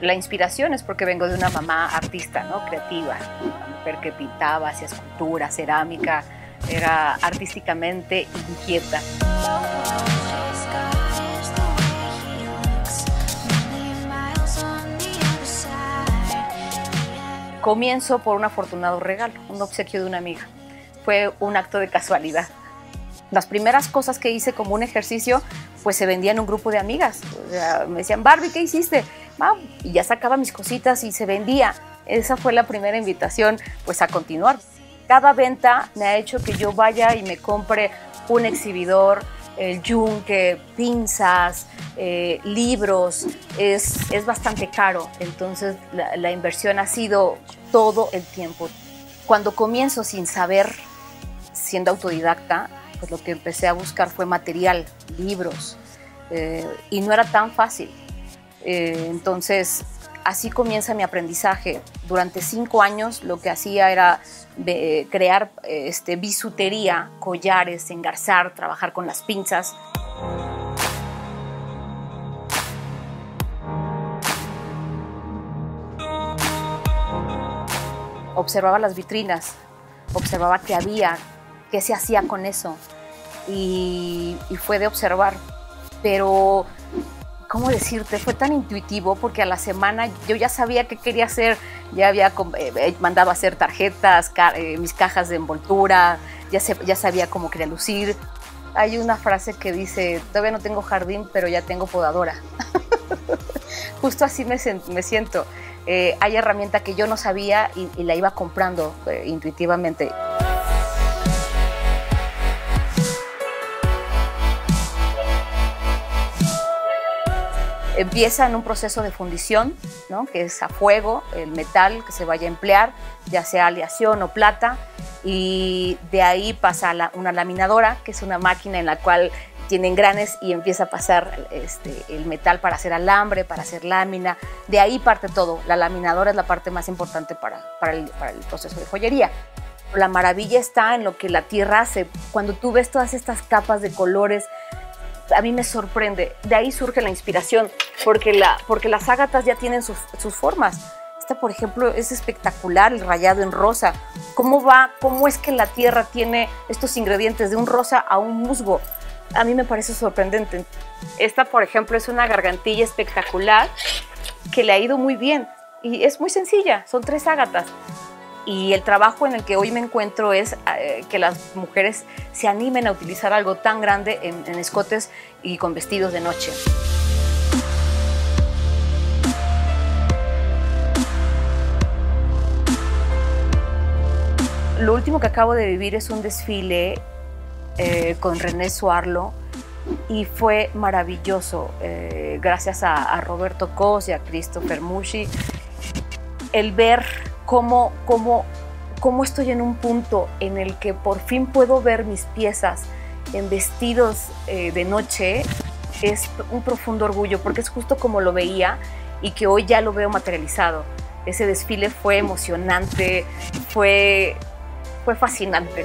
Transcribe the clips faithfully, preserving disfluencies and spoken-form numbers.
la inspiración es porque vengo de una mamá artista, ¿no? Creativa, una mujer que pintaba, hacía escultura, cerámica, era artísticamente inquieta. Comienzo por un afortunado regalo, un obsequio de una amiga. Fue un acto de casualidad. Las primeras cosas que hice como un ejercicio, pues se vendía en un grupo de amigas. O sea, me decían, Barbie, ¿qué hiciste? Ah, y ya sacaba mis cositas y se vendía. Esa fue la primera invitación, pues, a continuar. Cada venta me ha hecho que yo vaya y me compre un exhibidor, el yunque, pinzas, eh, libros. Es, es bastante caro, entonces la, la inversión ha sido todo el tiempo. Cuando comienzo sin saber, siendo autodidacta, pues lo que empecé a buscar fue material, libros, eh, y no era tan fácil. Eh, entonces, así comienza mi aprendizaje. Durante cinco años lo que hacía era eh, crear este, bisutería, collares, engarzar, trabajar con las pinzas. Observaba las vitrinas, observaba qué había, qué se hacía con eso, y, y fue de observar. Pero, ¿cómo decirte? Fue tan intuitivo porque a la semana yo ya sabía qué quería hacer, ya había eh, mandado a hacer tarjetas, ca eh, mis cajas de envoltura, ya, se, ya sabía cómo quería lucir. Hay una frase que dice, todavía no tengo jardín, pero ya tengo podadora. Justo así me, me siento. Eh, hay herramienta que yo no sabía y, y la iba comprando eh, intuitivamente. Empieza en un proceso de fundición, ¿no? Que es a fuego, el metal que se vaya a emplear, ya sea aleación o plata, y de ahí pasa a la, una laminadora, que es una máquina en la cual tiene engranes y empieza a pasar este, el metal para hacer alambre, para hacer lámina. De ahí parte todo. La laminadora es la parte más importante para, para, el, para el proceso de joyería. La maravilla está en lo que la tierra hace. Cuando tú ves todas estas capas de colores, a mí me sorprende. De ahí surge la inspiración, porque, la, porque las ágatas ya tienen sus, sus formas. Esta, por ejemplo, es espectacular, el rayado en rosa. ¿Cómo va? ¿Cómo es que la tierra tiene estos ingredientes de un rosa a un musgo? A mí me parece sorprendente. Esta, por ejemplo, es una gargantilla espectacular que le ha ido muy bien. Y es muy sencilla, son tres ágatas. Y el trabajo en el que hoy me encuentro es eh, que las mujeres se animen a utilizar algo tan grande en, en escotes y con vestidos de noche. Lo último que acabo de vivir es un desfile eh, con René Suarlo y fue maravilloso, eh, gracias a, a Roberto Cos y a Christopher Muschi, el ver cómo, cómo, cómo estoy en un punto en el que por fin puedo ver mis piezas en vestidos eh, de noche. Es un profundo orgullo porque es justo como lo veía y que hoy ya lo veo materializado. Ese desfile fue emocionante, fue, fue fascinante.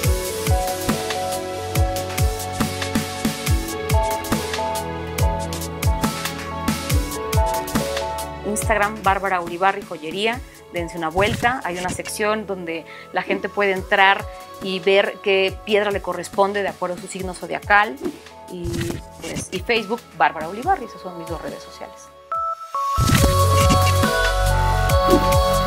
Instagram, Bárbara Ulibarri Joyería, dense una vuelta, hay una sección donde la gente puede entrar y ver qué piedra le corresponde de acuerdo a su signo zodiacal, y, pues, y Facebook, Bárbara Ulibarri, esas son mis dos redes sociales.